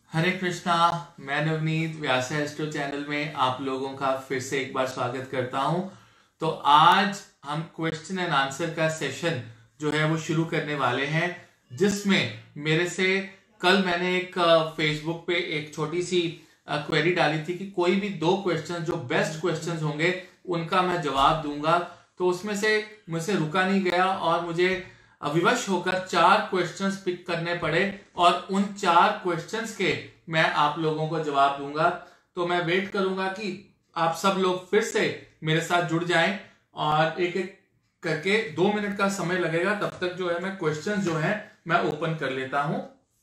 हरे कृष्णा। मैं नवनीत व्यास astro channel में आप लोगों का फिर से एक बार स्वागत करता हूं। तो आज हम क्वेश्चन एंड आंसर का सेशन जो है वो शुरू करने वाले हैं, जिसमें मेरे से कल मैंने एक फेसबुक पे एक छोटी सी क्वेरी डाली थी कि कोई भी दो क्वेश्चन जो बेस्ट क्वेश्चंस होंगे उनका मैं जवाब दूंगा। तो उसमें से मुझसे रुका नहीं गया और मुझे विवश होकर चार क्वेश्चंस पिक करने पड़े और उन चार क्वेश्चंस के मैं आप लोगों को जवाब दूंगा। तो मैं वेट करूंगा कि आप सब लोग फिर से मेरे साथ जुड़ जाएं और एक एक करके 2 मिनट का समय लगेगा। तब तक जो है मैं क्वेश्चंस जो है मैं ओपन कर लेता हूं।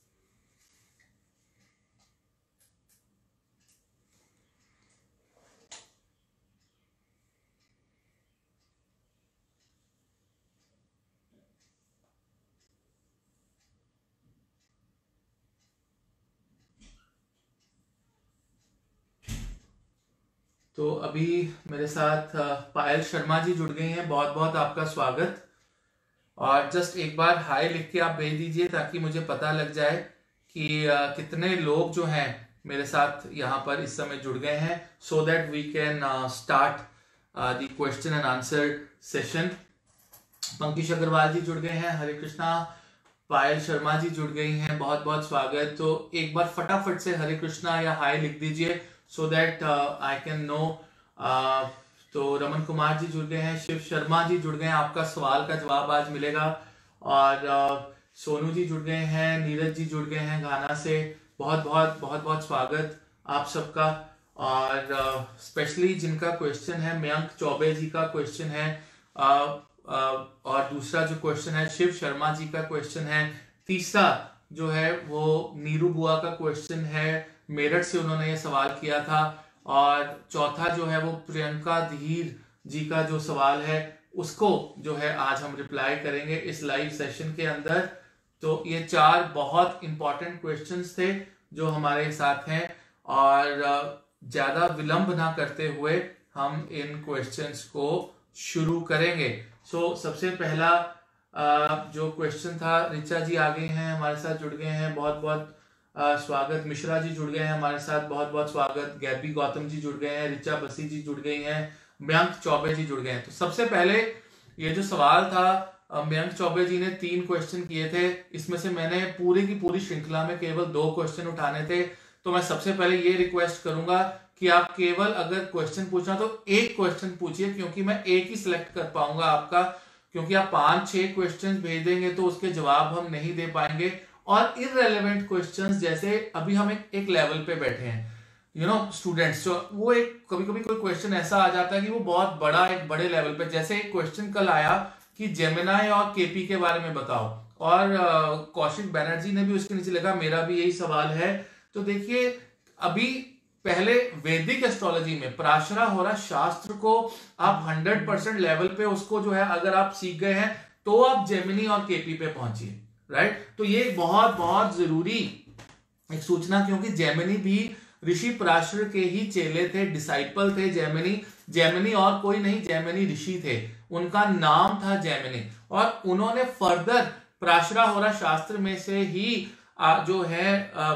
तो अभी मेरे साथ पायल शर्मा जी जुड़ गई हैं। बहुत बहुत आपका स्वागत। और जस्ट एक बार हाय लिख के आप भेज दीजिए ताकि मुझे पता लग जाए कि कितने लोग जो हैं मेरे साथ यहाँ पर इस समय जुड़ गए हैं, so that we can start the question and answer session. Pankaj Agarwal ji जुड़ गए हैं, हरे कृष्णा। पायल शर्मा जी जुड़ गई हैं, बहुत बहुत स्वागत। तो एक बार फटाफट से हरे कृष्णा या हाय लिख दीजिए so that I can know. तो रमन कुमार जी जुड़ गए हैं, शिव शर्मा जी जुड़ गए हैं, आपका सवाल का जवाब आज मिलेगा। और सोनू जी जुड़ गए हैं, नीरज जी जुड़ गए हैं घाना से, बहुत बहुत बहुत बहुत स्वागत आप सबका। और स्पेशली जिनका क्वेश्चन है, मयंक चौबे जी का क्वेश्चन है, और दूसरा जो क्वेश्चन है शिव शर्मा जी का क्वेश्चन है, तीसरा जो है वो नीरू बुआ का क्वेश्चन है, मेरठ से उन्होंने ये सवाल किया था, और चौथा जो है वो प्रियंका धीर जी का जो सवाल है उसको जो है आज हम रिप्लाई करेंगे इस लाइव सेशन के अंदर। तो ये चार बहुत इंपॉर्टेंट क्वेश्चंस थे जो हमारे साथ हैं, और ज्यादा विलंब ना करते हुए हम इन क्वेश्चंस को शुरू करेंगे। सबसे पहला जो क्वेश्चन था, ऋचा जी आ गए हैं, हमारे साथ जुड़ गए हैं, बहुत बहुत स्वागत। मिश्रा जी जुड़ गए हैं हमारे साथ, बहुत बहुत स्वागत। गैबी गौतम जी जुड़ गए हैं, ऋचा बसी जी जुड़ गई हैं, मयंक चौबे जी जुड़ गए हैं। तो सबसे पहले ये जो सवाल था, मयंक चौबे जी ने 3 क्वेश्चन किए थे, इसमें से मैंने पूरी की पूरी श्रृंखला में केवल 2 क्वेश्चन उठाने थे। तो मैं सबसे पहले ये रिक्वेस्ट करूंगा कि आप केवल अगर क्वेश्चन पूछना तो एक क्वेश्चन पूछिए, क्योंकि मैं एक ही सिलेक्ट कर पाऊंगा आपका, क्योंकि आप 5-6 क्वेश्चन भेज देंगे तो उसके जवाब हम नहीं दे पाएंगे। और इररेलेवेंट क्वेश्चंस, जैसे अभी हम एक लेवल पे बैठे हैं, स्टूडेंट्स, जो वो एक कभी कभी कोई क्वेश्चन ऐसा आ जाता है कि वो बहुत बड़ा, एक बड़े लेवल पे, जैसे एक क्वेश्चन कल आया कि जेमिनाई और केपी के बारे में बताओ, और कौशिक बैनर्जी ने भी उसके नीचे लिखा मेरा भी यही सवाल है। तो देखिए, अभी पहले वैदिक एस्ट्रोलॉजी में पराशरा होरा शास्त्र को आप 100% लेवल पे उसको जो है अगर आप सीख गए हैं तो आप जेमिनी और केपी पे पहुंचिए, राइट। तो ये बहुत बहुत जरूरी एक सूचना, क्योंकि जेमिनी भी ऋषि पराशर के ही चेले थे, डिसाइपल थे। जेमिनी और कोई नहीं, जेमिनी ऋषि थे, उनका नाम था जेमिनी, और उन्होंने फर्दर पराशरा होरा शास्त्र में से ही जो है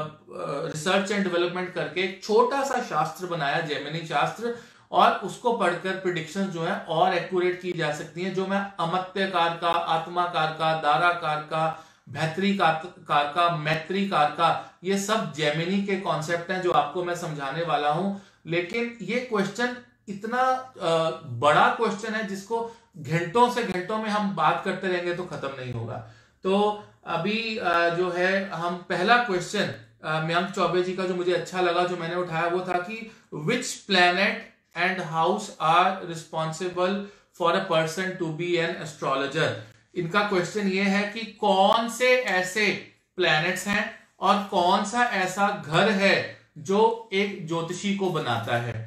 रिसर्च एंड डेवलपमेंट करके एक छोटा सा शास्त्र बनाया, जेमिनी शास्त्र, और उसको पढ़कर प्रिडिक्शंस जो है और एक्यूरेट की जा सकती हैं। जो मैं अमत्यकार का, आत्माकार का, दाराकार का, भैत्री कार का, मैत्री कार का, ये सब जेमिनी के कॉन्सेप्ट हैं जो आपको मैं समझाने वाला हूं। लेकिन ये क्वेश्चन इतना बड़ा क्वेश्चन है जिसको घंटों से घंटों में हम बात करते रहेंगे तो खत्म नहीं होगा। तो अभी जो है हम पहला क्वेश्चन मयंक चौबे जी का जो मुझे अच्छा लगा, जो मैंने उठाया, वो था कि which planet and house are responsible for a person to be an astrologer. इनका क्वेश्चन ये है कि कौन से ऐसे प्लैनेट्स हैं और कौन सा ऐसा घर है जो एक ज्योतिषी को बनाता है।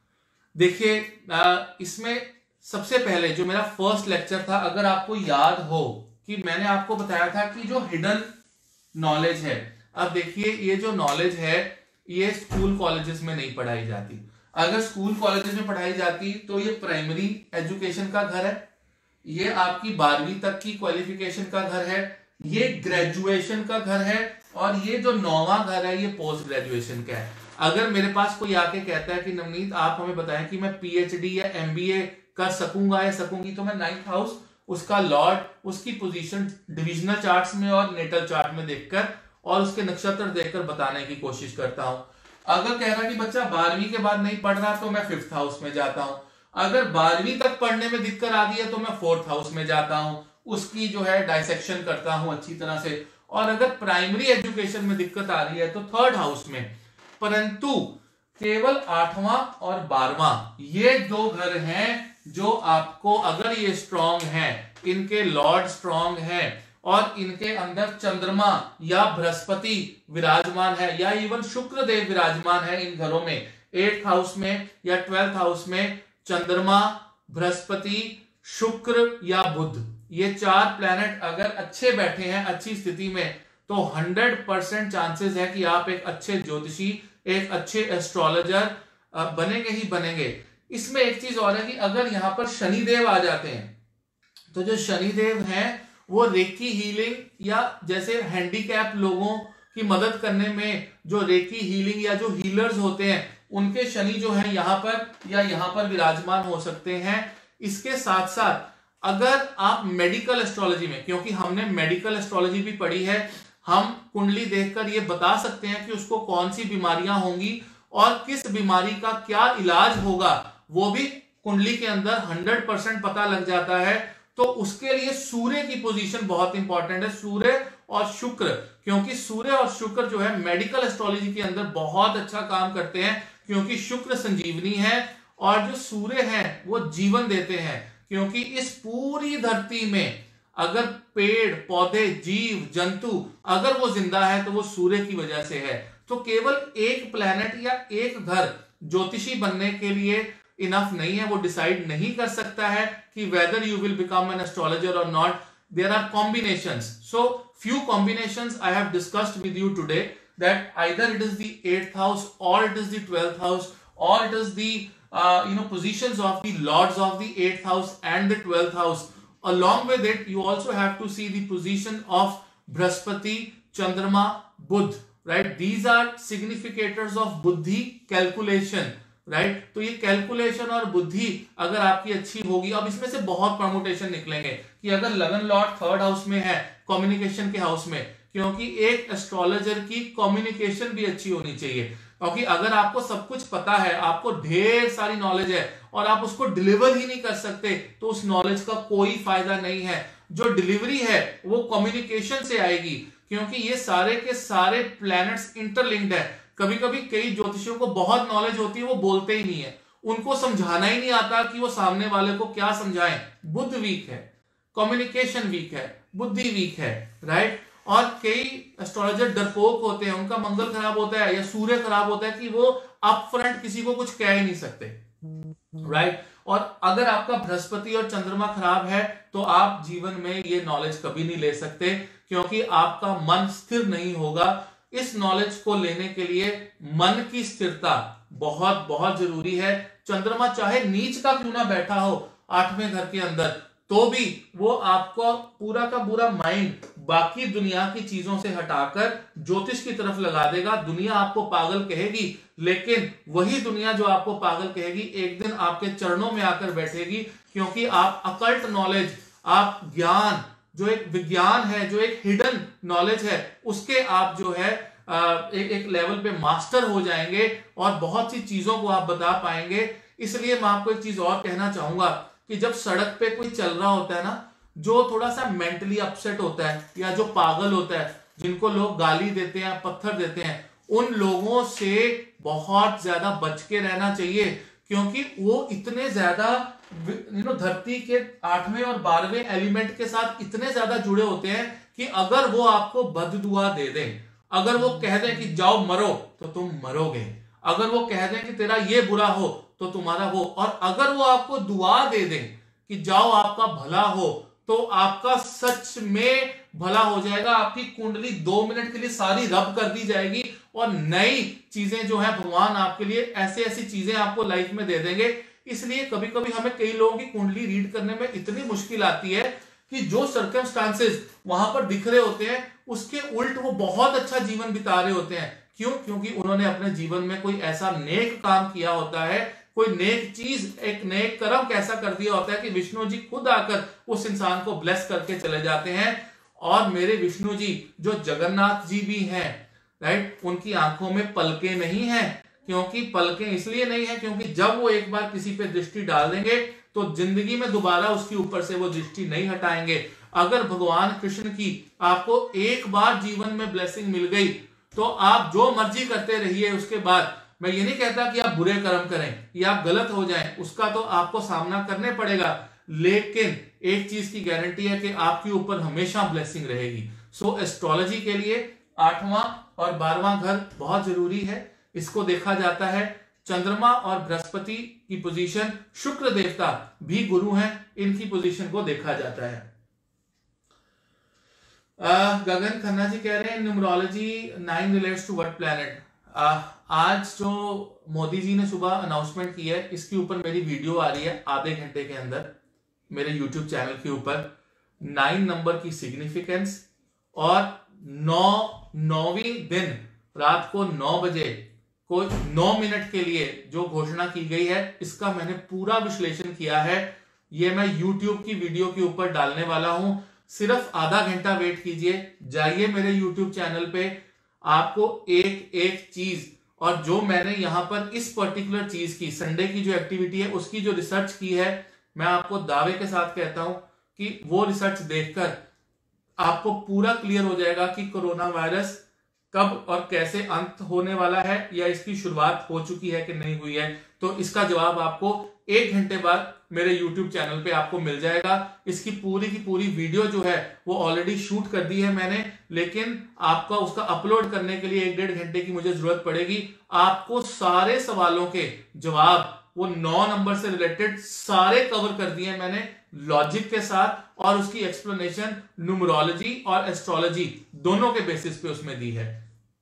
देखिए, इसमें सबसे पहले जो मेरा फर्स्ट लेक्चर था, अगर आपको याद हो कि मैंने आपको बताया था कि जो हिडन नॉलेज है, अब देखिए ये जो नॉलेज है ये स्कूल कॉलेजेस में नहीं पढ़ाई जाती। अगर स्कूल कॉलेजेस में पढ़ाई जाती तो ये प्राइमरी एजुकेशन का घर है, ये आपकी 12वीं तक की क्वालिफिकेशन का घर है, ये ग्रेजुएशन का घर है, और ये जो 9वां घर है ये पोस्ट ग्रेजुएशन का है। अगर मेरे पास कोई आके कहता है कि नवनीत आप हमें बताएं कि मैं पीएचडी या एमबीए कर सकूंगा या सकूंगी, तो मैं 9th हाउस, उसका लॉर्ड, उसकी पोजीशन डिविजनल चार्ट्स में और नेटल चार्ट में देखकर और उसके नक्षत्र देखकर बताने की कोशिश करता हूं। अगर कह रहा कि बच्चा 12वीं के बाद नहीं पढ़ रहा तो मैं 5th हाउस में जाता हूं। अगर 12वीं तक पढ़ने में दिक्कत आ गई है तो मैं 4th हाउस में जाता हूं, उसकी जो है डायसेक्शन करता हूं अच्छी तरह से। और अगर प्राइमरी एजुकेशन में दिक्कत आ रही है तो 3rd हाउस में। परंतु केवल 8वां और 12वां ये 2 घर हैं जो आपको, अगर ये स्ट्रांग हैं, इनके लॉर्ड स्ट्रांग हैं और इनके अंदर चंद्रमा या बृहस्पति विराजमान है या इवन शुक्र देव विराजमान है इन घरों में, 8th हाउस में या 12th हाउस में चंद्रमा, बृहस्पति, शुक्र या बुध, ये 4 प्लैनेट अगर अच्छे बैठे हैं अच्छी स्थिति में, तो 100% चांसेस है कि आप एक अच्छे ज्योतिषी, एक अच्छे एस्ट्रोलॉजर बनेंगे ही बनेंगे। इसमें एक चीज और है कि अगर यहां पर शनिदेव आ जाते हैं तो जो शनिदेव हैं वो रेकी हीलिंग या जैसे हैंडीकैप लोगों की मदद करने में जो रेकी हीलिंग या जो हीलर्स होते हैं उनके शनि जो है यहां पर या यहां पर विराजमान हो सकते हैं। इसके साथ साथ अगर आप मेडिकल एस्ट्रोलॉजी में, क्योंकि हमने मेडिकल एस्ट्रोलॉजी भी पढ़ी है, हम कुंडली देखकर ये बता सकते हैं कि उसको कौन सी बीमारियां होंगी और किस बीमारी का क्या इलाज होगा, वो भी कुंडली के अंदर 100% पता लग जाता है। तो उसके लिए सूर्य की पोजीशन बहुत इंपॉर्टेंट है, सूर्य और शुक्र, क्योंकि सूर्य और शुक्र जो है मेडिकल एस्ट्रोलॉजी के अंदर बहुत अच्छा काम करते हैं, क्योंकि शुक्र संजीवनी है और जो सूर्य है वो जीवन देते हैं। क्योंकि इस पूरी धरती में अगर पेड़ पौधे जीव जंतु अगर वो जिंदा है तो वो सूर्य की वजह से है। तो केवल एक प्लैनेट या एक घर ज्योतिषी बनने के लिए इनफ नहीं है, वो डिसाइड नहीं कर सकता है कि whether you will become an astrologer और not. There are combinations, so few combinations I have discussed with you today, that either it is the 8th house or it is the 12th house or it is the positions of the lords of the 8th house and the 12th house. Along with it you also have to see the position of Brihaspati, Chandrama, Budh, right? These are significators of buddhi calculation, right? तो ये calculation और बुद्धि अगर आपकी अच्छी होगी, अब इसमें से बहुत परमुटेशन निकलेंगे कि अगर लगन लॉर्ड 3rd हाउस में है कम्युनिकेशन के हाउस में, क्योंकि एक एस्ट्रोलॉजर की कम्युनिकेशन भी अच्छी होनी चाहिए। क्योंकि अगर आपको सब कुछ पता है, आपको ढेर सारी नॉलेज है और आप उसको डिलीवर ही नहीं कर सकते, तो उस नॉलेज का कोई फायदा नहीं है। जो डिलीवरी है वो कम्युनिकेशन से आएगी, क्योंकि ये सारे के सारे प्लैनेट्स इंटरलिंक्ड है। कभी कभी कई ज्योतिषियों को बहुत नॉलेज होती है, वो बोलते ही नहीं है, उनको समझाना ही नहीं आता कि वो सामने वाले को क्या समझाएं। बुद्ध वीक है, कम्युनिकेशन वीक है, बुद्धि वीक है, राइट? और कई एस्ट्रोलॉजर डरपोक होते हैं, उनका मंगल खराब होता है या सूर्य खराब होता है कि वो अपफ्रंट किसी को कुछ कह ही नहीं सकते, राइट? और अगर आपका बृहस्पति और चंद्रमा खराब है तो आप जीवन में ये नॉलेज कभी नहीं ले सकते, क्योंकि आपका मन स्थिर नहीं होगा। इस नॉलेज को लेने के लिए मन की स्थिरता बहुत बहुत जरूरी है। चंद्रमा चाहे नीच का क्यों ना बैठा हो 8वें घर के अंदर, तो भी वो आपको पूरा का पूरा माइंड बाकी दुनिया की चीजों से हटाकर ज्योतिष की तरफ लगा देगा। दुनिया आपको पागल कहेगी, लेकिन वही दुनिया जो आपको पागल कहेगी एक दिन आपके चरणों में आकर बैठेगी, क्योंकि आप अकल्ट नॉलेज, आप ज्ञान, जो एक विज्ञान है, जो एक हिडन नॉलेज है, उसके आप जो है एक लेवल पे मास्टर हो जाएंगे और बहुत सी चीजों को आप बता पाएंगे। इसलिए मैं आपको एक चीज और कहना चाहूंगा कि जब सड़क पे कोई चल रहा होता है ना, जो थोड़ा सा मेंटली अपसेट होता है या जो पागल होता है, जिनको लोग गाली देते हैं, पत्थर देते हैं, उन लोगों से बहुत ज्यादा बच के रहना चाहिए, क्योंकि वो इतने ज्यादा धरती के 8वें और 12वें एलिमेंट के साथ इतने ज्यादा जुड़े होते हैं कि अगर वो आपको बददुआ दे दें, अगर वो कह दें कि जाओ मरो, तो तुम मरोगे। अगर वो कह दें कि तेरा ये बुरा हो तो तुम्हारा हो, और अगर वो आपको दुआ दे दें कि जाओ आपका भला हो, तो आपका सच में भला हो जाएगा। आपकी कुंडली 2 मिनट के लिए सारी रब कर दी जाएगी और नई चीजें जो है भगवान आपके लिए ऐसी ऐसी चीजें आपको लाइफ में दे देंगे। इसलिए कभी कभी हमें कई लोगों की कुंडली रीड करने में इतनी मुश्किल आती है कि जो सर्कमस्टांसेस वहां पर दिख रहे होते हैं उसके उल्ट वो बहुत अच्छा जीवन बिता रहे होते हैं। क्यों? क्योंकि उन्होंने अपने जीवन में कोई ऐसा नेक काम किया होता है, कोई नेक चीज, एक नेक कर्म कैसा कर दिया होता है कि विष्णु जी खुद आकर उस इंसान को ब्लेस करके चले जाते हैं। और मेरे विष्णु जी जो जगन्नाथ जी भी हैं, राइट, उनकी आंखों में पलकें नहीं है। क्योंकि पलकें इसलिए नहीं है क्योंकि जब वो एक बार किसी पे दृष्टि डाल देंगे तो जिंदगी में दोबारा उसके ऊपर से वो दृष्टि नहीं हटाएंगे। अगर भगवान कृष्ण की आपको एक बार जीवन में ब्लेसिंग मिल गई तो आप जो मर्जी करते रहिए उसके बाद। मैं ये नहीं कहता कि आप बुरे कर्म करें या आप गलत हो जाएं, उसका तो आपको सामना करने पड़ेगा, लेकिन एक चीज की गारंटी है कि आपके ऊपर हमेशा ब्लेसिंग रहेगी। सो एस्ट्रोलॉजी के लिए 8वां और 12वां घर बहुत जरूरी है। इसको देखा जाता है चंद्रमा और बृहस्पति की पोजीशन, शुक्र देवता भी गुरु हैं, इनकी पोजीशन को देखा जाता है। गगन खन्ना जी कह रहे हैं numerology 9 relates to what planet. आज जो मोदी जी ने सुबह अनाउंसमेंट की है इसके ऊपर मेरी वीडियो आ रही है आधे घंटे के अंदर मेरे यूट्यूब चैनल के ऊपर। 9 नंबर की सिग्निफिकेंस और 9वीं दिन रात को 9 बजे को 9 मिनट के लिए जो घोषणा की गई है इसका मैंने पूरा विश्लेषण किया है। ये मैं YouTube की वीडियो के ऊपर डालने वाला हूं। सिर्फ आधा घंटा वेट कीजिए, जाइए मेरे YouTube चैनल पे, आपको एक एक चीज और जो मैंने यहां पर इस पर्टिकुलर चीज की संडे की जो एक्टिविटी है उसकी जो रिसर्च की है, मैं आपको दावे के साथ कहता हूं कि वो रिसर्च देखकर आपको पूरा क्लियर हो जाएगा कि कोरोना वायरस कब और कैसे अंत होने वाला है या इसकी शुरुआत हो चुकी है कि नहीं हुई है। तो इसका जवाब आपको 1 घंटे बाद मेरे YouTube चैनल पे आपको मिल जाएगा। इसकी की पूरी वीडियो जो है वो ऑलरेडी शूट कर दी है मैंने, लेकिन आपका उसका अपलोड करने के लिए 1-1.5 घंटे की मुझे जरूरत पड़ेगी। आपको सारे सवालों के जवाब वो 9 नंबर से रिलेटेड सारे कवर कर दिए मैंने लॉजिक के साथ, और उसकी एक्सप्लेनेशन न्यूमरोलॉजी और एस्ट्रोलॉजी दोनों के बेसिस पे उसमें दी है।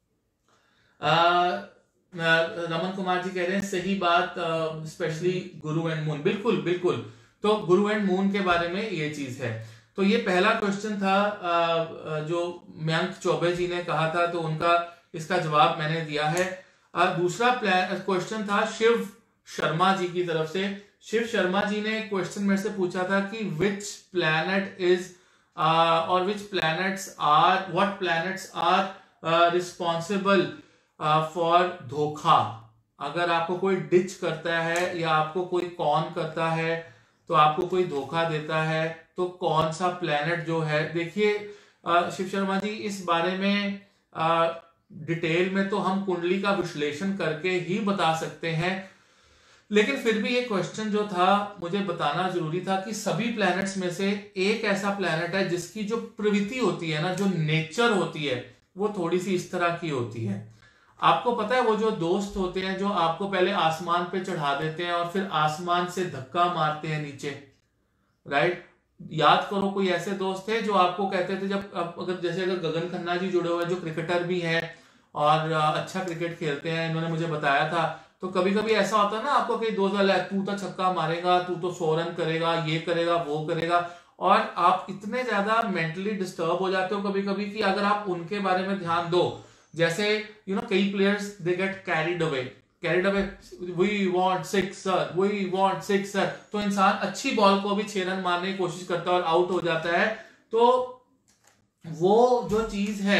रमन कुमार जी कह रहे हैं सही बात, स्पेशली गुरु एंड मून। बिल्कुल बिल्कुल, तो गुरु एंड मून के बारे में ये चीज है। तो ये पहला क्वेश्चन था जो मयंक चौबे जी ने कहा था, तो उनका इसका जवाब मैंने दिया है। दूसरा क्वेश्चन था शिव शर्मा जी की तरफ से। शिव शर्मा जी ने क्वेश्चन मेरे से पूछा था कि विच प्लैनेट इज और which planets are, what planets are responsible for धोखा। अगर आपको कोई डिच करता है या आपको कोई कॉन करता है, तो आपको कोई धोखा देता है, तो कौन सा प्लैनेट जो है। देखिए शिव शर्मा जी, इस बारे में डिटेल में तो हम कुंडली का विश्लेषण करके ही बता सकते हैं, लेकिन फिर भी ये क्वेश्चन जो था मुझे बताना जरूरी था कि सभी प्लैनेट्स में से एक ऐसा प्लैनेट है जिसकी जो प्रवृत्ति होती है ना, जो नेचर होती है, वो थोड़ी सी इस तरह की होती है। आपको पता है वो जो दोस्त होते हैं जो आपको पहले आसमान पे चढ़ा देते हैं और फिर आसमान से धक्का मारते हैं नीचे, राइट। याद करो कोई ऐसे दोस्त थे जो आपको कहते थे, जब अगर जैसे अगर गगन खन्ना जी जुड़े हुए जो क्रिकेटर भी हैं और अच्छा क्रिकेट खेलते हैं, इन्होंने मुझे बताया था, तो कभी कभी ऐसा होता है ना, आपको कई दोस्त वाले तू तो छक्का मारेगा, तू तो 100 रन करेगा, ये करेगा वो करेगा, और आप इतने ज्यादा मेंटली डिस्टर्ब हो जाते हो कभी कभी कि अगर आप उनके बारे में ध्यान दो, जैसे कई players they get carried away, we want 6 sir, we want 6 sir, तो इंसान अच्छी बॉल को भी 6 रन मारने की कोशिश करता है और आउट हो जाता है। तो वो जो चीज है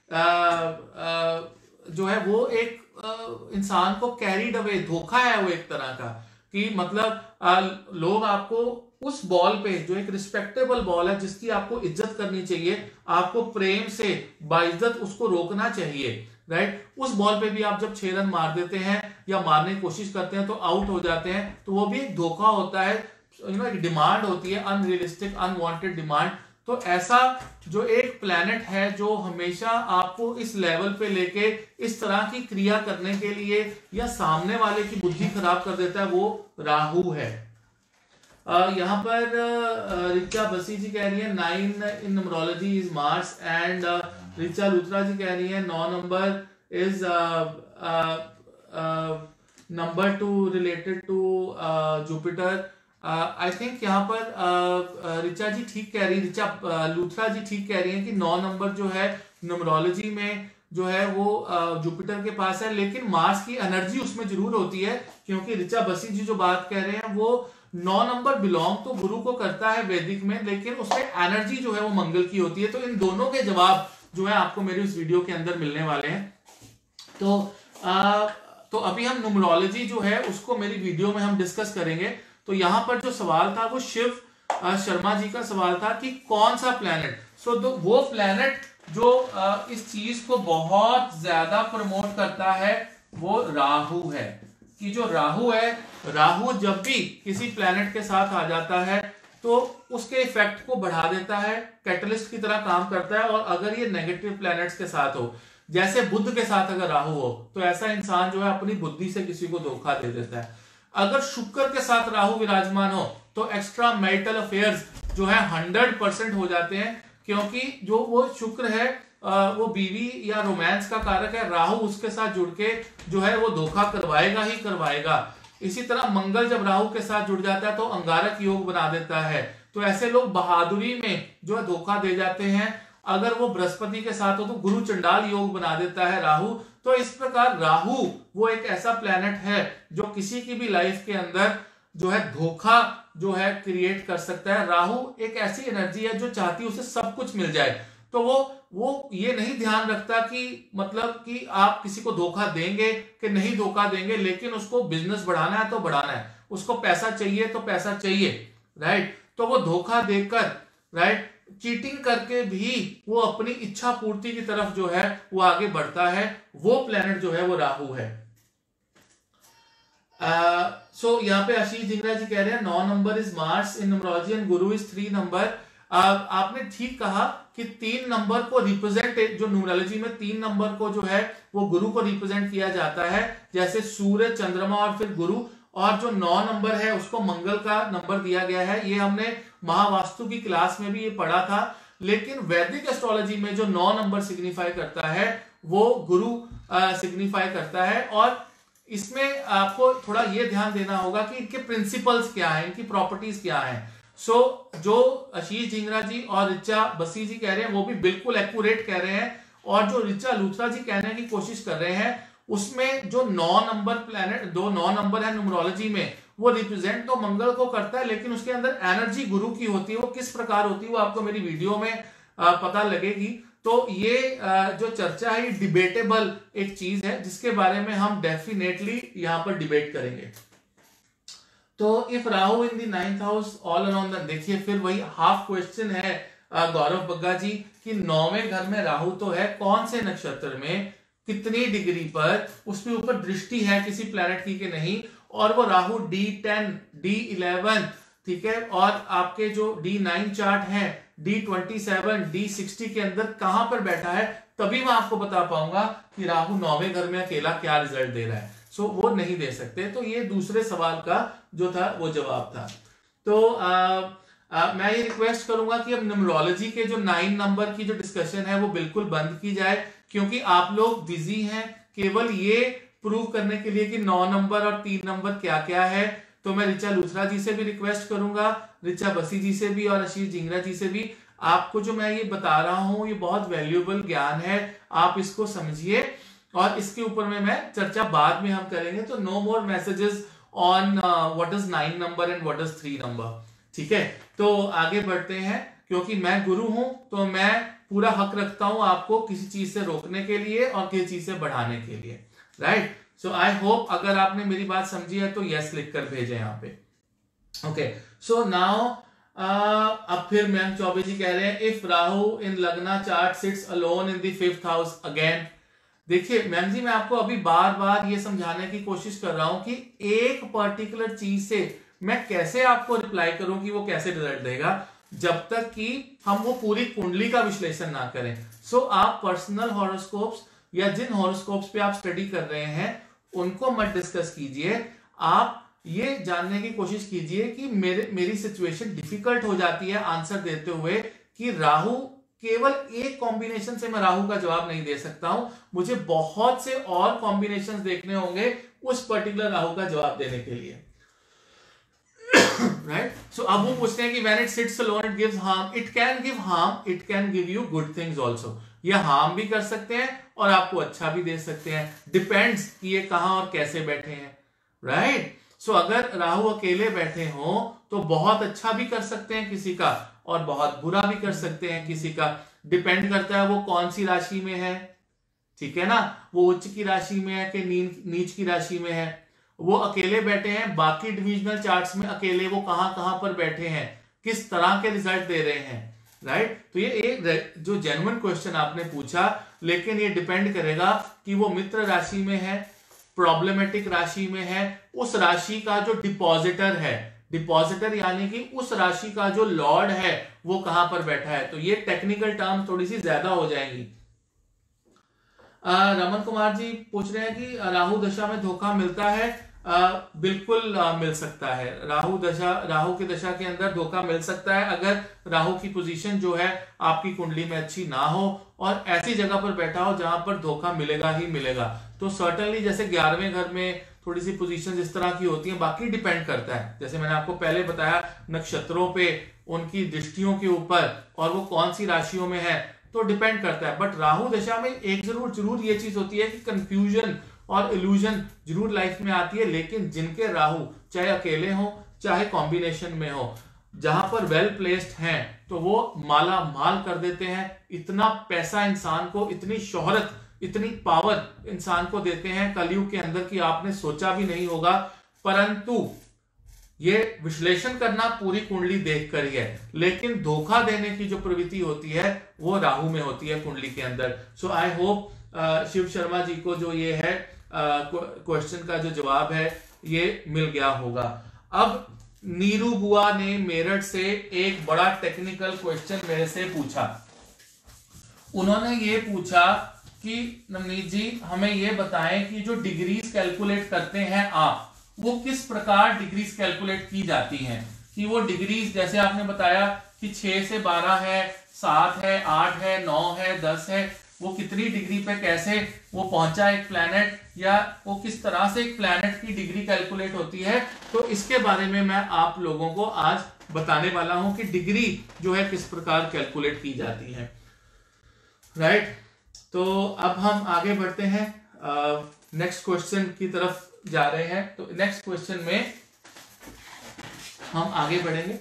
जो है वो एक इंसान को कैरिड अवे, धोखा है वो एक तरह का, कि मतलब लोग आपको उस बॉल पे जो एक रिस्पेक्टेबल बॉल है, जिसकी आपको इज्जत करनी चाहिए, आपको प्रेम से बाइज्जत उसको रोकना चाहिए, राइट, उस बॉल पे भी आप जब 6 रन मार देते हैं या मारने की कोशिश करते हैं तो आउट हो जाते हैं, तो वो भी एक धोखा होता है। एक डिमांड होती है, अनरियलिस्टिक अनवांटेड डिमांड। तो ऐसा जो एक प्लैनेट है जो हमेशा आपको इस लेवल पे लेके इस तरह की क्रिया करने के लिए या सामने वाले की बुद्धि खराब कर देता है, वो राहु है। यहाँ पर रिचा बसी जी कह रही है 9 in numerology is Mars, and Richa Luthra ji कह रही है 9 number is number 2 related to Jupiter. I think यहाँ पर ऋचा जी ठीक कह रही, ऋचा लूथरा जी ठीक कह रही है कि 9 नंबर जो है न्यूमरोलॉजी में जो है वो जुपिटर के पास है, लेकिन मार्स की एनर्जी उसमें जरूर होती है, क्योंकि ऋचा बसी जी जो बात कह रहे हैं वो 9 नंबर बिलोंग तो गुरु को करता है वैदिक में, लेकिन उसमें एनर्जी जो है वो मंगल की होती है। तो इन दोनों के जवाब जो है आपको मेरे इस वीडियो के अंदर मिलने वाले हैं। तो अभी हम न्यूमरोलॉजी जो है उसको मेरी वीडियो में हम डिस्कस करेंगे। तो यहां पर जो सवाल था वो शिव शर्मा जी का सवाल था कि कौन सा प्लैनेट, वो प्लैनेट जो इस चीज को बहुत ज्यादा प्रमोट करता है वो राहु है। कि जो राहु है, राहु जब भी किसी प्लैनेट के साथ आ जाता है तो उसके इफेक्ट को बढ़ा देता है, कैटलिस्ट की तरह काम करता है। और अगर ये नेगेटिव प्लैनेट्स के साथ हो, जैसे बुध के साथ अगर राहु हो, तो ऐसा इंसान जो है अपनी बुद्धि से किसी को धोखा दे देता है। अगर शुक्र के साथ राहु विराजमान हो तो एक्स्ट्रा मैरिटल अफेयर्स जो है 100% हो जाते हैं, क्योंकि जो वो शुक्र है वो बीवी या रोमांस का कारक है। राहु उसके साथ जुड़ के जो है वो धोखा करवाएगा ही करवाएगा। इसी तरह मंगल जब राहु के साथ जुड़ जाता है तो अंगारक योग बना देता है। तो ऐसे लोग बहादुरी में जो है धोखा दे जाते हैं। अगर वो बृहस्पति के साथ हो तो गुरु चंडाल योग बना देता है राहु। तो इस प्रकार राहु वो एक ऐसा प्लैनेट है जो किसी की भी लाइफ के अंदर जो है धोखा जो है क्रिएट कर सकता है। राहु एक ऐसी एनर्जी है जो चाहती है उसे सब कुछ मिल जाए। तो वो ये नहीं ध्यान रखता कि मतलब कि आप किसी को धोखा देंगे कि नहीं धोखा देंगे, लेकिन उसको बिजनेस बढ़ाना है तो बढ़ाना है, उसको पैसा चाहिए तो पैसा चाहिए, राइट। तो वो धोखा देकर, राइट, चीटिंग करके भी वो अपनी इच्छा पूर्ति की तरफ जो है वो आगे बढ़ता है। वो प्लेनेट जो है वो राहु है। सो यहाँ पे आशीष जिंगरा जी कह रहे हैं 9 number is Mars in numerology and Guru is 3 number. आपने ठीक कहा कि 3 नंबर को रिप्रेजेंट, जो न्यूमरोलॉजी में 3 नंबर को जो है वो गुरु को रिप्रेजेंट किया जाता है, जैसे सूर्य, चंद्रमा और फिर गुरु। और जो 9 नंबर है उसको मंगल का नंबर दिया गया है। ये हमने महावास्तु की क्लास में भी ये पढ़ा था। लेकिन वैदिक एस्ट्रोलॉजी में जो 9 नंबर सिग्निफाई करता है वो गुरु सिग्निफाई करता है। और इसमें आपको थोड़ा ये ध्यान देना होगा कि इनके प्रिंसिपल्स क्या है, इनकी प्रॉपर्टीज क्या है। जो आशीष जिंगरा जी और ऋचा बसी जी कह रहे हैं वो भी बिल्कुल एक्यूरेट कह रहे हैं। और जो ऋचा लूथरा जी कहने की कोशिश कर रहे हैं उसमें जो 9 नंबर प्लैनेट, 9 नंबर है न्यूमरोलॉजी में, वो रिप्रेजेंट तो मंगल को करता है, लेकिन उसके अंदर एनर्जी गुरु की होती है। वो किस प्रकार होती है वो आपको मेरी वीडियो में पता लगेगी। तो ये जो चर्चा है ये डिबेटेबल एक चीज है जिसके बारे में हम डेफिनेटली यहां पर डिबेट करेंगे। तो if Rahu in the 9th house all around the, देखिए फिर वही हाफ क्वेश्चन है गौरव बग्गा जी कि 9वें घर में राहु तो है, कौन से नक्षत्र में, कितनी डिग्री पर, उसके ऊपर दृष्टि है किसी प्लैनेट की कि नहीं, और वो राहु D10, D11, ठीक है, और आपके जो D9 चार्ट है, D27, D60 के अंदर कहां पर बैठा है, तभी मैं आपको बता पाऊंगा कि राहु 9वें घर में अकेला क्या रिजल्ट दे रहा है। सो वो नहीं दे सकते। तो ये दूसरे सवाल का जो था वो जवाब था। तो मैं ये रिक्वेस्ट करूंगा कि अब न्यूमरोलॉजी के जो 9 नंबर की जो डिस्कशन है वो बिल्कुल बंद की जाए, क्योंकि आप लोग बिजी हैं केवल ये प्रूव करने के लिए कि 9 नंबर और 3 नंबर क्या क्या है। तो मैं ऋचा लूथरा जी से भी रिक्वेस्ट करूंगा, ऋचा बसी जी से भी और आशीष जिंगरा जी से भी, आपको जो मैं ये बता रहा हूं ये बहुत वैल्यूएबल ज्ञान है, आप इसको समझिए। और इसके ऊपर में मैं चर्चा बाद में हम करेंगे। तो no more messages on what is 9 number and what is 3 number, ठीक है। तो आगे बढ़ते हैं, क्योंकि मैं गुरु हूं तो मैं पूरा हक रखता हूं आपको किसी चीज से रोकने के लिए और किसी चीज से बढ़ाने के लिए, राइट। सो आई होप अगर आपने मेरी बात समझी है तो यस लिख कर भेजे यहाँ पे। ओके, सो नाउ अब फिर मैम चौबे जी कह रहे हैं if Rahu in lagna chart sits alone in the 5th house again. देखिए मैम जी, मैं आपको अभी बार बार ये समझाने की कोशिश कर रहा हूं कि एक पर्टिकुलर चीज से मैं कैसे आपको रिप्लाई करूं कि वो कैसे रिजल्ट देगा, जब तक कि हम वो पूरी कुंडली का विश्लेषण ना करें। सो आप पर्सनल हॉरोस्कोप्स या जिन हॉरोस्कोप्स पे आप स्टडी कर रहे हैं उनको मत डिस्कस कीजिए। आप ये जानने की कोशिश कीजिए कि मेरी सिचुएशन डिफिकल्ट हो जाती है आंसर देते हुए कि राहु, केवल एक कॉम्बिनेशन से मैं राहु का जवाब नहीं दे सकता हूं, मुझे बहुत से और कॉम्बिनेशंस देखने होंगे उस पर्टिकुलर राहु का जवाब देने के लिए। राइट। सो अब वो पूछते हैं कि when it sits alone it gives harm, it can give harm, it can give you good things also. ये हार्म भी कर सकते हैं और आपको अच्छा भी दे सकते हैं, डिपेंड्स कि ये कहां और कैसे बैठे हैं, राइट। सो अगर राहु अकेले बैठे हो तो बहुत अच्छा भी कर सकते हैं किसी का और बहुत बुरा भी कर सकते हैं किसी का, डिपेंड करता है वो कौन सी राशि में है, ठीक है ना, वो उच्च की राशि में है कि नीच की राशि में है। वो अकेले बैठे हैं, बाकी डिविजनल चार्ट्स में अकेले वो कहां कहां पर बैठे हैं, किस तरह के रिजल्ट दे रहे हैं, राइट। तो ये एक जो जेन्युइन क्वेश्चन आपने पूछा, लेकिन ये डिपेंड करेगा कि वो मित्र राशि में है, प्रॉब्लमेटिक राशि में है, उस राशि का जो डिपॉजिटर है, डिपॉजिटर यानी कि उस राशि का जो लॉर्ड है वो कहां पर बैठा है। तो ये टेक्निकल टर्म थोड़ी सी ज्यादा हो जाएंगी। रमन कुमार जी पूछ रहे हैं कि राहु दशा में धोखा मिलता है। बिल्कुल मिल सकता है, राहु की दशा के अंदर धोखा मिल सकता है अगर राहु की पोजीशन जो है आपकी कुंडली में अच्छी ना हो और ऐसी जगह पर बैठा हो जहां पर धोखा मिलेगा ही मिलेगा। तो सर्टनली जैसे 11वें घर में थोड़ी सी पोजीशन इस तरह की होती है, बाकी डिपेंड करता है, जैसे मैंने आपको पहले बताया नक्षत्रों पे, उनकी दृष्टियों के ऊपर और वो कौन सी राशियों में है, तो डिपेंड करता है। बट राहु दशा में एक जरूर ये चीज होती है कि कंफ्यूजन और इल्यूजन जरूर लाइफ में आती है, लेकिन जिनके राहु चाहे अकेले हो चाहे कॉम्बिनेशन में हो, जहां पर वेल प्लेस्ड हैं तो वो माला माल कर देते हैं। इतना पैसा इंसान को, इतनी शोहरत, इतनी पावर इंसान को देते हैं कलयुग के अंदर कि आपने सोचा भी नहीं होगा। परंतु ये विश्लेषण करना पूरी कुंडली देखकर ही है, लेकिन धोखा देने की जो प्रवृत्ति होती है वो राहु में होती है कुंडली के अंदर। So I hope Shiv Sharma ji को जो ये है क्वेश्चन का जो जवाब है ये मिल गया होगा। अब नीरू बुआ ने मेरठ से एक बड़ा टेक्निकल क्वेश्चन मेरे से पूछा। उन्होंने ये पूछा कि नवनीत जी हमें ये बताएं कि जो डिग्रीज कैलकुलेट करते हैं आप, वो किस प्रकार डिग्रीज कैलकुलेट की जाती हैं। कि वो डिग्रीज जैसे आपने बताया कि 6 से 12 है, 7 है, 8 है, 9 है, 10 है, वो कितनी डिग्री पे कैसे वो पहुंचा एक प्लैनेट, या वो किस तरह से एक प्लैनेट की डिग्री कैलकुलेट होती है, तो इसके बारे में मैं आप लोगों को आज बताने वाला हूं कि डिग्री जो है किस प्रकार कैलकुलेट की जाती है, राइट। तो अब हम आगे बढ़ते हैं, नेक्स्ट क्वेश्चन की तरफ जा रहे हैं। तो नेक्स्ट क्वेश्चन में हम आगे बढ़ेंगे।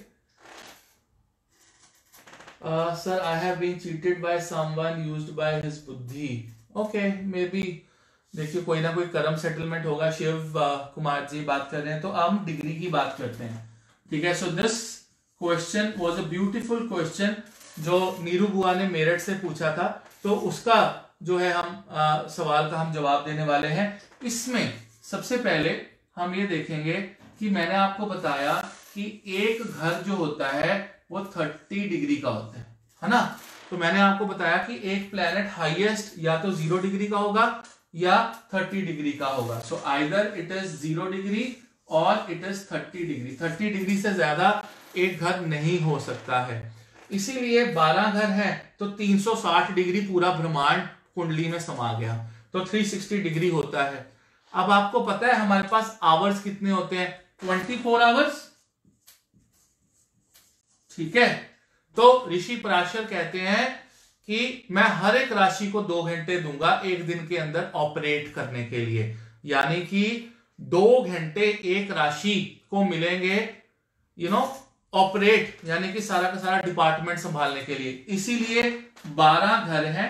Sir I have been cheated by someone used by his बुद्धि। ओके, मे बी देखिए कोई ना कोई कर्म सेटलमेंट होगा। शिव कुमार जी बात कर रहे हैं, तो हम डिग्री की बात करते हैं, ठीक है। So this question was a beautiful question जो नीरू बुआ ने मेरठ से पूछा था, तो उसका जो है हम सवाल का हम जवाब देने वाले हैं। इसमें सबसे पहले हम ये देखेंगे कि मैंने आपको बताया कि एक घर जो होता है वो 30 डिग्री का होता है ना। तो मैंने आपको बताया कि एक प्लैनेट हाईएस्ट या तो 0 डिग्री का होगा या 30 डिग्री का होगा। So either it is 0 degree और इट इज 30 डिग्री। 30 डिग्री से ज्यादा एक घर नहीं हो सकता है। इसीलिए 12 घर है तो 360 डिग्री पूरा ब्रह्मांड कुंडली में समा गया, तो 360 डिग्री होता है। अब आपको पता है हमारे पास आवर्स कितने होते हैं, 24 आवर्स, ठीक है। तो ऋषि पराशर कहते हैं कि मैं हर एक राशि को 2 घंटे दूंगा एक दिन के अंदर ऑपरेट करने के लिए, यानी कि 2 घंटे एक राशि को मिलेंगे, ऑपरेट यानी कि सारा का सारा डिपार्टमेंट संभालने के लिए। इसीलिए 12 घर हैं,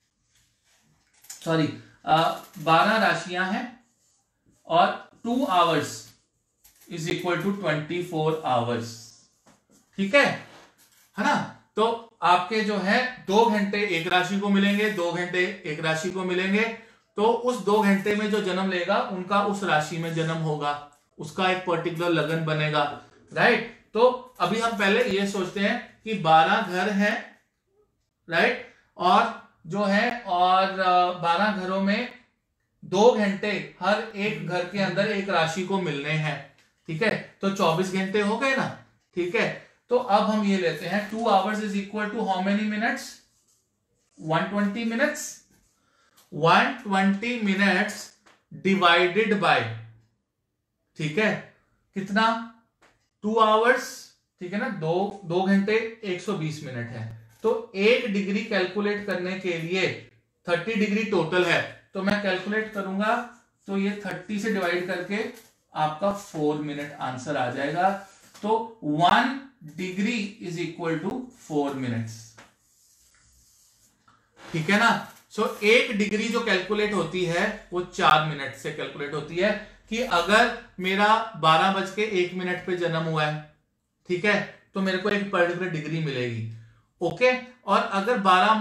12 राशियां हैं और 2 hours is equal to 24 hours, ठीक है ना। तो आपके जो है 2 घंटे एक राशि को मिलेंगे, 2 घंटे एक राशि को मिलेंगे, तो उस 2 घंटे में जो जन्म लेगा उनका उस राशि में जन्म होगा, उसका एक पर्टिकुलर लगन बनेगा, राइट। तो अभी हम पहले ये सोचते हैं कि 12 घर हैं, राइट, और जो है और 12 घरों में 2 घंटे हर एक घर के अंदर एक राशि को मिलने हैं, ठीक है। तो 24 घंटे हो गए ना, ठीक है। तो अब हम ये लेते हैं 2 hours is equal to how many minutes, 120 minutes. 120 minutes divided by, ठीक है, कितना 2 आवर्स, ठीक है ना, 2 घंटे 120 मिनट है। तो 1 डिग्री कैलकुलेट करने के लिए 30 डिग्री टोटल है, तो मैं कैलकुलेट करूंगा तो ये 30 से डिवाइड करके आपका 4 मिनट आंसर आ जाएगा। तो 1 degree is equal to 4 minutes, ठीक है ना। सो 1 डिग्री जो कैलकुलेट होती है वो 4 मिनट से कैलकुलेट होती है, कि अगर मेरा 12:01 पे जन्म हुआ है, ठीक है, तो मेरे को एक पर्टिकुलर डिग्री मिलेगी, ओके। और अगर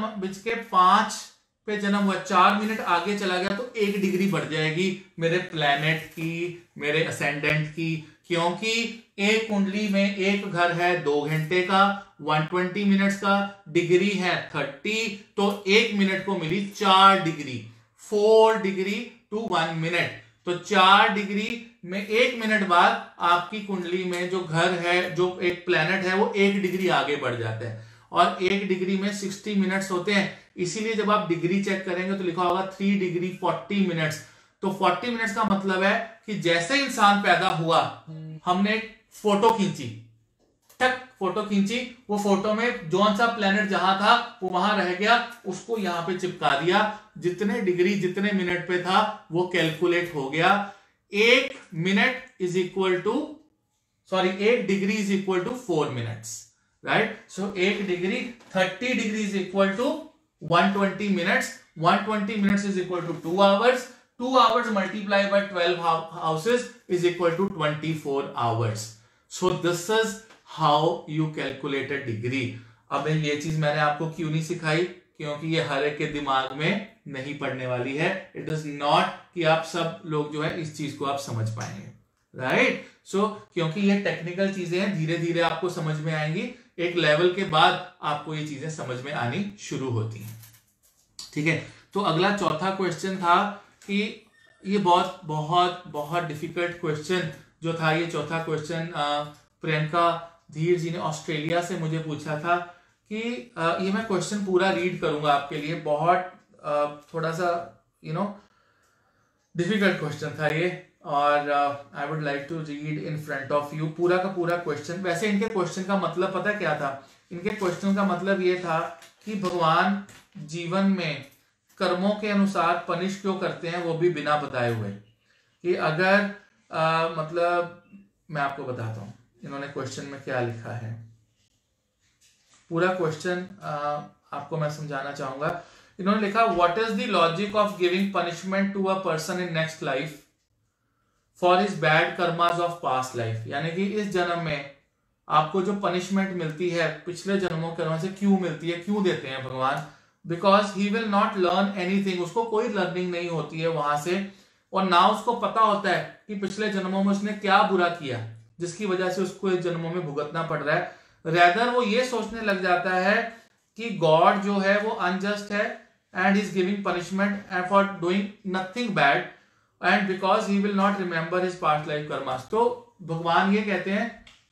12:05 पे जन्म हुआ, 4 मिनट आगे चला गया, तो 1 डिग्री बढ़ जाएगी मेरे प्लैनेट की, मेरे असेंडेंट की, क्योंकि एक कुंडली में एक घर है 2 घंटे का, 120 मिनट्स का, डिग्री है 30, तो 1 मिनट को मिली 4 डिग्री, 4 डिग्री टू 1 मिनट। तो 4 डिग्री में 1 मिनट बाद आपकी कुंडली में जो घर है, जो एक प्लैनेट है, वो 1 डिग्री आगे बढ़ जाता है। और 1 डिग्री में 60 मिनट्स होते हैं, इसीलिए जब आप डिग्री चेक करेंगे तो लिखा होगा 3 डिग्री 40 मिनट्स। तो 40 मिनट्स का मतलब है कि जैसे इंसान पैदा हुआ, हमने फोटो खींची, टक फोटो खींची, वो फोटो में जौन सा प्लेनेट जहां था वो वहां रह गया, उसको यहां पे चिपका दिया, जितने डिग्री जितने मिनट पे था वो कैलकुलेट हो गया। 1 minute is equal to, sorry 1 degree is equal to 4 minutes, right. So 1 degree 30 degree is equal to 120 minutes, 120 minutes is equal to 2 hours, 2 hours multiplied by 12 houses is equal to 24 hours. So this is how you calculate a degree. अब ये चीज मैंने आपको क्यों नहीं सिखाई, क्योंकि ये हर एक के दिमाग में नहीं पड़ने वाली है। इट इज नॉट कि आप सब लोग जो है इस चीज को आप समझ पाएंगे, राइट। सो क्योंकि ये टेक्निकल चीजें हैं, धीरे धीरे आपको समझ में आएंगी, एक लेवल के बाद आपको ये चीजें समझ में आनी शुरू होती हैं, ठीक है। तो अगला चौथा क्वेश्चन था कि ये बहुत बहुत बहुत डिफिकल्ट क्वेश्चन जो था, ये चौथा क्वेश्चन प्रियंका धीर जी ने ऑस्ट्रेलिया से मुझे पूछा था कि ये मैं क्वेश्चन पूरा रीड करूंगा आपके लिए, बहुत थोड़ा सा डिफिकल्ट क्वेश्चन था ये, और I would like to read in front of you पूरा का पूरा क्वेश्चन। वैसे इनके क्वेश्चन का मतलब पता क्या था, इनके क्वेश्चन का मतलब ये था कि भगवान जीवन में कर्मों के अनुसार पनिश क्यों करते हैं, वो भी बिना बताए हुए। कि अगर मतलब मैं आपको बताता हूं इन्होंने क्वेश्चन में क्या लिखा है, पूरा क्वेश्चन आपको मैं समझाना चाहूंगा। इन्होंने लिखा, what is the logic of giving punishment to a person in next life for his bad karmas of past life. यानी कि इस जन्म में आपको जो पनिशमेंट मिलती है पिछले जन्मों के कर्मों से क्यों मिलती है, क्यों देते हैं भगवान, because he will not learn anything, उसको कोई लर्निंग नहीं होती है वहां से, और ना उसको पता होता है कि पिछले जन्मों में उसने क्या बुरा किया जिसकी वजह से उसको इस जन्मों में भुगतना पड़ रहा है। रेदर वो ये सोचने लग जाता है कि गॉड जो है वो अनजस्ट है and is giving punishment and for doing nothing bad and because he will not remember his past life karmas. तो भगवान ये कहते हैं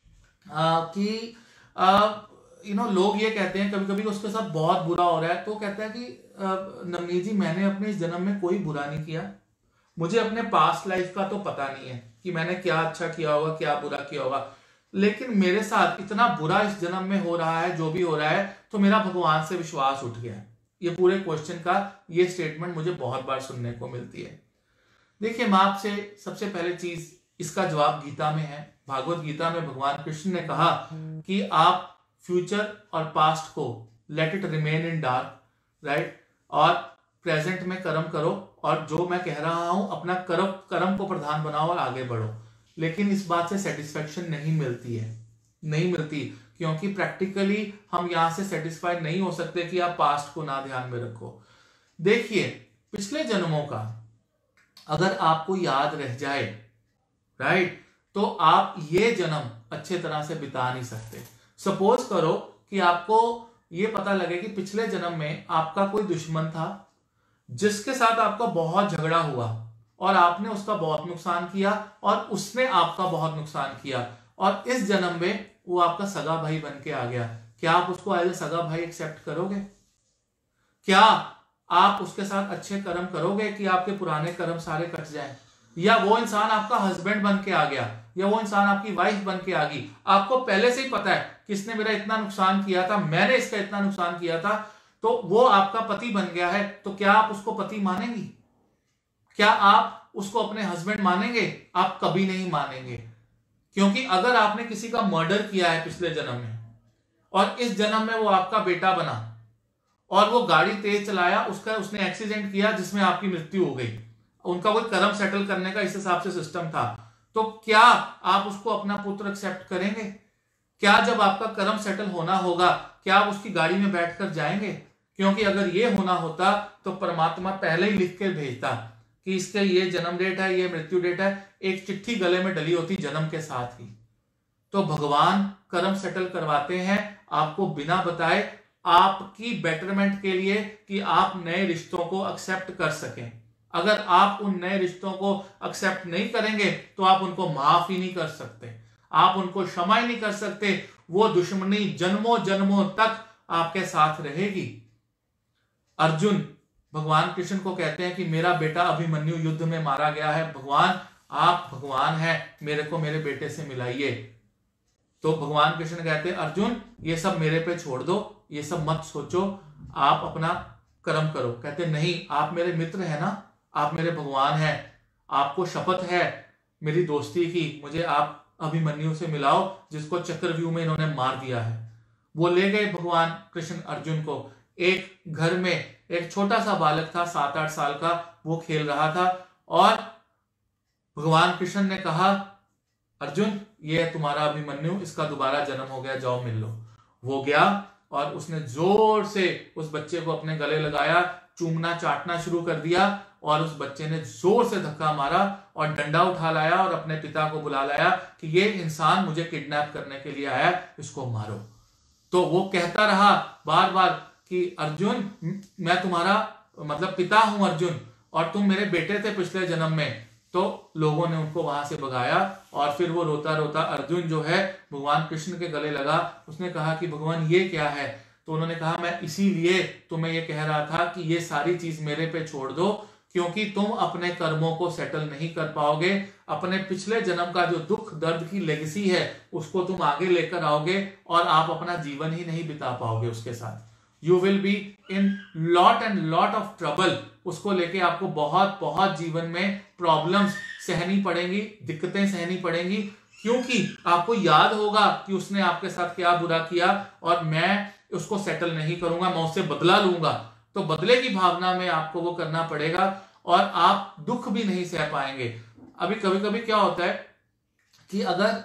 कि लोग ये कहते हैं कभी कभी उसके साथ बहुत बुरा हो रहा है, तो कहता है कि नवनीत जी मैंने अपने इस जन्म में कोई बुरा नहीं किया, मुझे अपने पास्ट लाइफ का तो पता नहीं है कि मैंने क्या अच्छा किया होगा क्या बुरा किया होगा, लेकिन मेरे साथ इतना बुरा इस जन्म में हो रहा है, जो भी हो रहा है, तो मेरा भगवान से विश्वास उठ गया। ये पूरे क्वेश्चन का ये स्टेटमेंट मुझे बहुत बार सुनने को मिलती है। देखिए मैं आपसे सबसे पहले चीज इसका जवाब गीता में है। भागवत गीता में भगवान कृष्ण ने कहा कि आप फ्यूचर और पास्ट को let it remain in dark, right, और प्रेजेंट में कर्म करो, और जो मैं कह रहा हूं अपना कर्म को प्रधान बनाओ और आगे बढ़ो। लेकिन इस बात से सेटिस्फेक्शन नहीं मिलती है, नहीं मिलती, क्योंकि प्रैक्टिकली हम यहां से सेटिस्फाइड नहीं हो सकते कि आप पास्ट को ना ध्यान में रखो। देखिए पिछले जन्मों का अगर आपको याद रह जाए, राइट, तो आप ये जन्म अच्छे तरह से बिता नहीं सकते। सपोज करो कि आपको ये पता लगे कि पिछले जन्म में आपका कोई दुश्मन था जिसके साथ आपका बहुत झगड़ा हुआ और आपने उसका बहुत नुकसान किया और उसने आपका बहुत नुकसान किया, और इस जन्म में वो आपका सगा भाई बन के आ गया। क्या आप उसको एज ए सगा भाई एक्सेप्ट करोगे? क्या आप उसके साथ अच्छे कर्म करोगे कि आपके पुराने कर्म सारे कट जाएं? या वो इंसान आपका हस्बैंड बन के आ गया, या वो इंसान आपकी वाइफ बन के आ गई, आपको पहले से ही पता है किसने मेरा इतना नुकसान किया था, मैंने इसका इतना नुकसान किया था, तो वो आपका पति बन गया है, तो क्या आप उसको पति मानेंगी? क्या आप उसको अपने हस्बैंड मानेंगे? आप कभी नहीं मानेंगे। क्योंकि अगर आपने किसी का मर्डर किया है पिछले जन्म में और इस जन्म में वो आपका बेटा बना और वो गाड़ी तेज चलाया, उसने एक्सीडेंट किया जिसमें आपकी मृत्यु हो गई, उनका कोई कर्म सेटल करने का इस हिसाब से सिस्टम था, तो क्या आप उसको अपना पुत्र एक्सेप्ट करेंगे? क्या जब आपका कर्म सेटल होना होगा, क्या आप उसकी गाड़ी में बैठकर जाएंगे? क्योंकि अगर ये होना होता तो परमात्मा पहले ही लिख के भेजता कि इसके ये जन्म डेट है, ये मृत्यु डेट है, एक चिट्ठी गले में डली होती जन्म के साथ ही। तो भगवान कर्म सेटल करवाते हैं आपको बिना बताए, आपकी बेटरमेंट के लिए, कि आप नए रिश्तों को एक्सेप्ट कर सकें। अगर आप उन नए रिश्तों को एक्सेप्ट नहीं करेंगे तो आप उनको माफ ही नहीं कर सकते, आप उनको क्षमा ही नहीं कर सकते, वो दुश्मनी जन्मों जन्मों तक आपके साथ रहेगी। अर्जुन भगवान कृष्ण को कहते हैं कि मेरा बेटा अभिमन्यु युद्ध में मारा गया है, भगवान आप भगवान हैं, मेरे को मेरे बेटे से मिलाइए। तो भगवान कृष्ण कहते हैं अर्जुन ये सब मेरे पे छोड़ दो, ये सब मत सोचो, आप अपना कर्म करो। कहते नहीं, आप मेरे मित्र हैं ना, आप मेरे भगवान हैं, आपको शपथ है मेरी दोस्ती की, मुझे आप अभिमन्यु से मिलाओ जिसको चक्रव्यूह में इन्होंने मार दिया है। वो ले गए भगवान कृष्ण अर्जुन को। एक घर में एक छोटा सा बालक था 7-8 साल का, वो खेल रहा था और भगवान कृष्ण ने कहा अर्जुन ये तुम्हारा अभिमन्यु, इसका दोबारा जन्म हो गया, जाओ मिल लो। वो गया और उसने जोर से उस बच्चे को अपने गले लगाया, चूमना चाटना शुरू कर दिया और उस बच्चे ने जोर से धक्का मारा और डंडा उठा लाया और अपने पिता को बुला लाया कि ये इंसान मुझे किडनैप करने के लिए आया, इसको मारो। तो वो कहता रहा बार बार कि अर्जुन मैं तुम्हारा मतलब पिता हूं अर्जुन, और तुम मेरे बेटे थे पिछले जन्म में। तो लोगों ने उनको वहां से भगाया और फिर वो रोता रोता अर्जुन जो है भगवान कृष्ण के गले लगा। उसने कहा कि भगवान ये क्या है? तो उन्होंने कहा मैं इसीलिए तुम्हें ये कह रहा था कि ये सारी चीज मेरे पे छोड़ दो, क्योंकि तुम अपने कर्मों को सेटल नहीं कर पाओगे, अपने पिछले जन्म का जो दुख दर्द की लेगेसी है उसको तुम आगे लेकर आओगे और आप अपना जीवन ही नहीं बिता पाओगे उसके साथ। You will be in lot and lot of trouble, उसको लेके आपको बहुत बहुत जीवन में प्रॉब्लम्स सहनी पड़ेंगी, दिक्कतें सहनी पड़ेंगी, क्योंकि आपको याद होगा कि उसने आपके साथ क्या बुरा किया और मैं उसको सेटल नहीं करूंगा, मैं उससे बदला लूंगा। तो बदले की भावना में आपको वो करना पड़ेगा और आप दुख भी नहीं सह पाएंगे। अभी कभी कभी क्या होता है कि अगर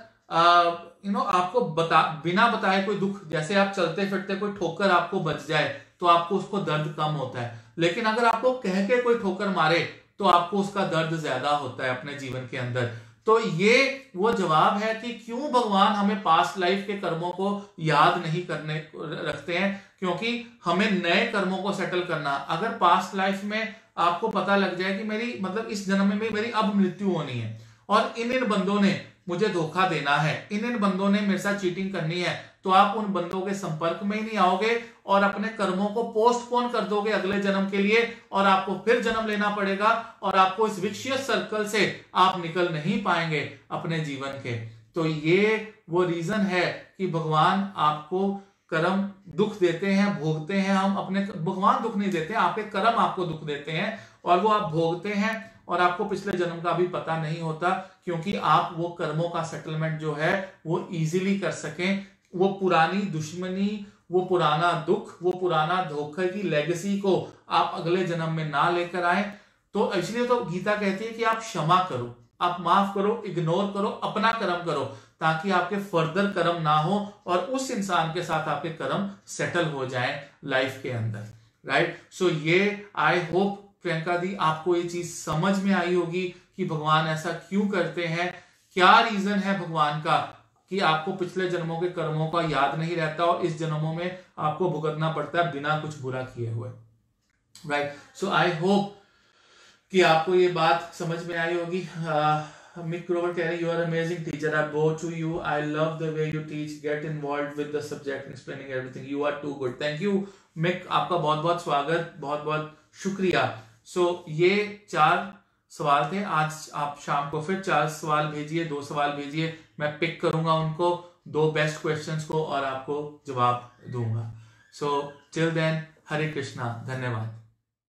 आपको बिना बताए कोई दुख, जैसे आप चलते फिरते कोई ठोकर आपको बच जाए तो आपको उसको दर्द कम होता है, लेकिन अगर आपको कह के कोई ठोकर मारे तो आपको उसका दर्द ज्यादा होता है अपने जीवन के अंदर। तो ये वो जवाब है कि क्यों भगवान हमें पास्ट लाइफ के कर्मों को याद नहीं करने रखते हैं, क्योंकि हमें नए कर्मों को सेटल करना। अगर पास्ट लाइफ में आपको पता लग जाए कि मेरी मतलब इस जन्म में मेरी अब मृत्यु होनी है और इन बंदों ने मुझे धोखा देना है, इन बंदों ने मेरे साथ चीटिंग करनी है, तो आप उन बंदों के संपर्क में ही नहीं आओगे और अपने कर्मों को पोस्टपोन कर दोगे अगले जन्म के लिए, और आपको फिर जन्म लेना पड़ेगा और आपको इस विशियस सर्कल से आप निकल नहीं पाएंगे अपने जीवन के। तो ये वो रीजन है कि भगवान आपको कर्म दुख देते हैं, भोगते हैं। हम अपने भगवान दुख नहीं देते, आपके कर्म आपको दुख देते हैं और वो आप भोगते हैं और आपको पिछले जन्म का भी पता नहीं होता, क्योंकि आप वो कर्मों का सेटलमेंट जो है वो इजीली कर सकें, वो पुरानी दुश्मनी, वो पुराना दुख, वो पुराना धोखे की लेगेसी को आप अगले जन्म में ना लेकर आए। तो इसलिए तो गीता कहती है कि आप क्षमा करो, आप माफ करो, इग्नोर करो, अपना कर्म करो, ताकि आपके फर्दर कर्म ना हो और उस इंसान के साथ आपके कर्म सेटल हो जाएं लाइफ के अंदर। राइट, सो ये आई होप प्रियंका दी आपको ये चीज समझ में आई होगी कि भगवान ऐसा क्यों करते हैं, क्या रीजन है भगवान का कि आपको पिछले जन्मों के कर्मों का याद नहीं रहता और इस जन्मों में आपको भुगतना पड़ता है बिना कुछ बुरा किए हुए। राइट, सो आई होप कि आपको ये बात समझ में आई होगी। मिक ग्रोवर कह रहे, you are amazing teacher, I bow to you, I love the way you teach, get involve with the subject, explaining everything, you are too good. Thank you Mick, आपका बहुत बहुत स्वागत, बहुत बहुत शुक्रिया। सो ये 4 सवाल थे। आज आप शाम को फिर 4 सवाल भेजिए, 2 सवाल भेजिए, मैं पिक करूंगा उनको, 2 बेस्ट क्वेश्चंस को, और आपको जवाब दूंगा। So till then, Hare Krishna, धन्यवाद।